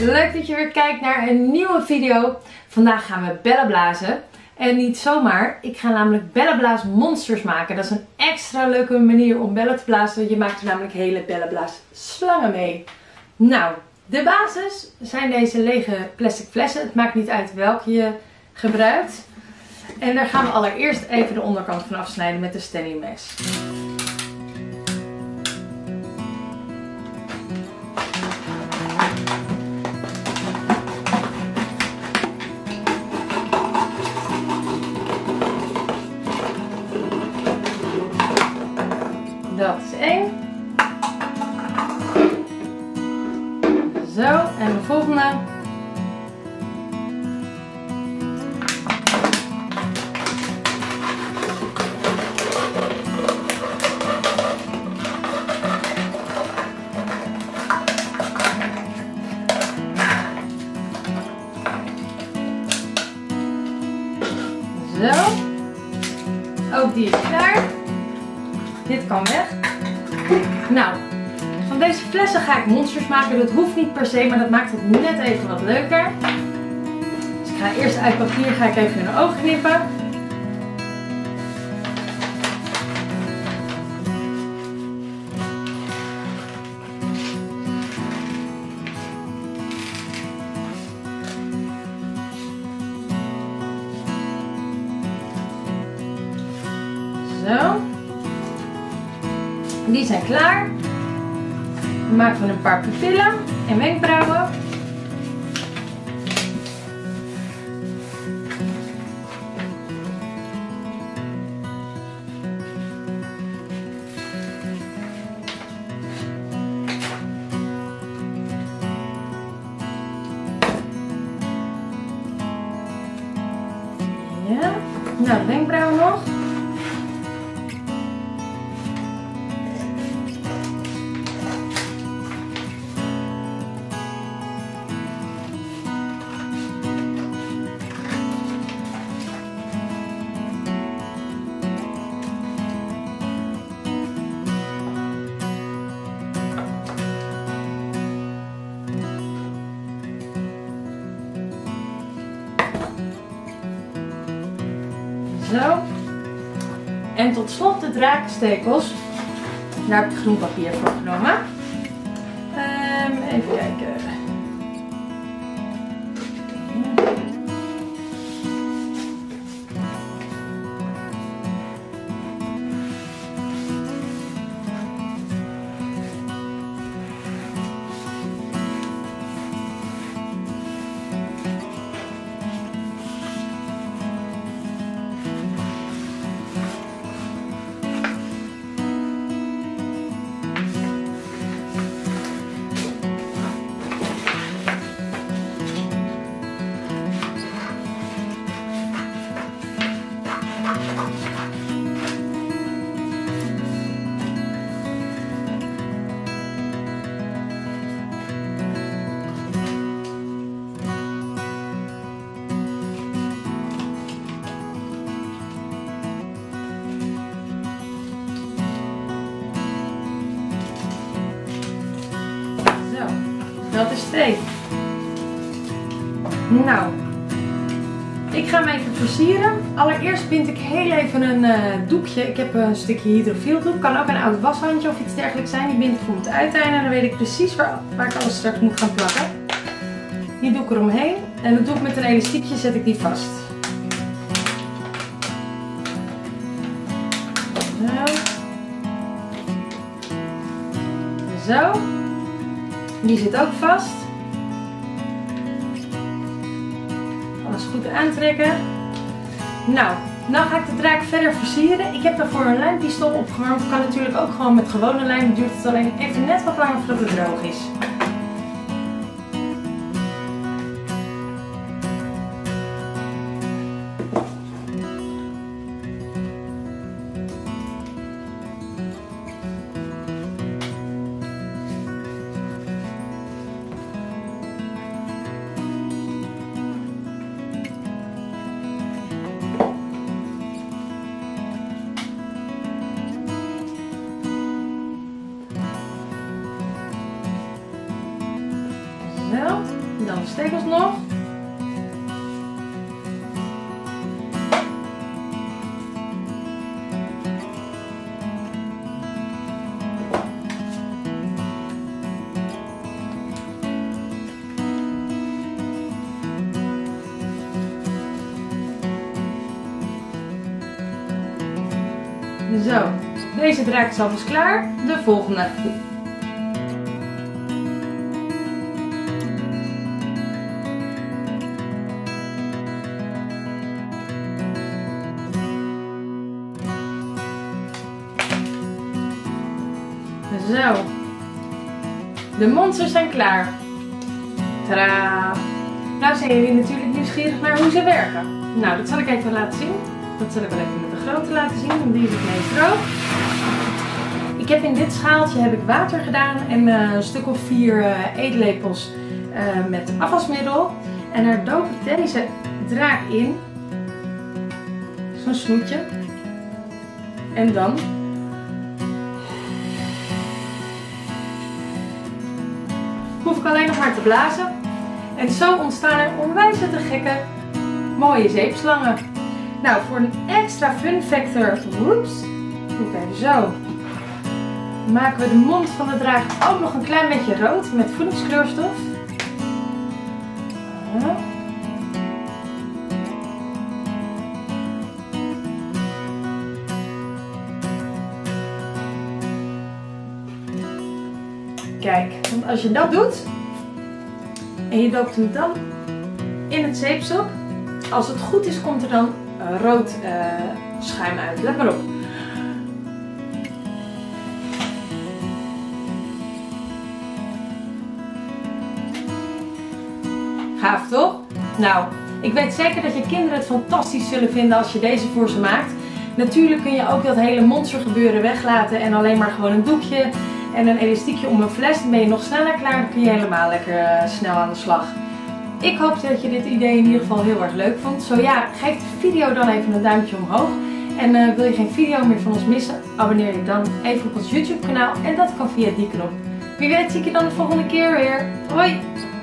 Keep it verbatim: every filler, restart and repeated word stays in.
Leuk dat je weer kijkt naar een nieuwe video. Vandaag gaan we bellen blazen. En niet zomaar, ik ga namelijk bellenblaasmonsters maken. Dat is een extra leuke manier om bellen te blazen. Je maakt er namelijk hele bellenblaasslangen mee. Nou, de basis zijn deze lege plastic flessen. Het maakt niet uit welke je gebruikt. En daar gaan we allereerst even de onderkant van afsnijden met de Stanley mes. Dat is één. Zo, en de volgende. Zo. Ook die is klaar. Dit kan weg. Nou, van deze flessen ga ik monsters maken. Dat hoeft niet per se, maar dat maakt het net even wat leuker. Dus ik ga eerst uit papier ga ik even hun oog knippen. Zo. Die zijn klaar. Dan maken we een paar pupillen en wenkbrauwen. Ja, nou de wenkbrauwen nog. Zo. En tot slot de drakenstekels. Daar heb ik groen papier voor genomen. Um, even kijken. Dat is twee. Nou, ik ga hem even versieren. Allereerst bind ik heel even een uh, doekje. Ik heb een stukje hydrofieldoek. Kan ook een oud washandje of iets dergelijks zijn. Die bind ik voor het uiteinde. Dan weet ik precies waar, waar ik alles straks moet gaan plakken. Die doe ik eromheen. En dat doe ik met een elastiekje, zet ik die vast. Zo. Zo. Die zit ook vast. Alles goed aantrekken. Nou, nou ga ik de draak verder versieren. Ik heb daarvoor een lijmpistool opgewarmd. Kan natuurlijk ook gewoon met gewone lijm. Dan duurt het alleen even net wat langer voordat het droog is. de stekels nog. Zo, deze draak is alvast klaar. De volgende. Zo. De monsters zijn klaar. Tadaa! Nou zijn jullie natuurlijk nieuwsgierig naar hoe ze werken. Nou, dat zal ik even laten zien. Dat zal ik wel even met de grote laten zien, want die is het meest droog. Ik heb in dit schaaltje heb ik water gedaan en uh, een stuk of vier uh, eetlepels uh, met afwasmiddel. En daar doop ik deze draak in. Zo'n snoetje. En dan hoef ik alleen nog maar te blazen. En zo ontstaan er onwijs te gekke mooie zeepslangen. Nou, voor een extra fun factor, woeps, doe ik even zo. Maken we de mond van de draak ook nog een klein beetje rood met voedingskleurstof. Kijk, want als je dat doet en je doopt hem dan in het zeepsop, als het goed is komt er dan rood uh, schuim uit. Let maar op. Gaaf toch? Nou, ik weet zeker dat je kinderen het fantastisch zullen vinden als je deze voor ze maakt. Natuurlijk kun je ook dat hele monstergebeuren weglaten en alleen maar gewoon een doekje en een elastiekje om een fles. Dan ben je nog sneller klaar, dan kun je helemaal lekker uh, snel aan de slag. Ik hoop dat je dit idee in ieder geval heel erg leuk vond. Zo ja, geef de video dan even een duimpje omhoog. En uh, wil je geen video meer van ons missen, abonneer je dan even op ons YouTube kanaal. En dat kan via die knop. Wie weet zie ik je dan de volgende keer weer. Hoi!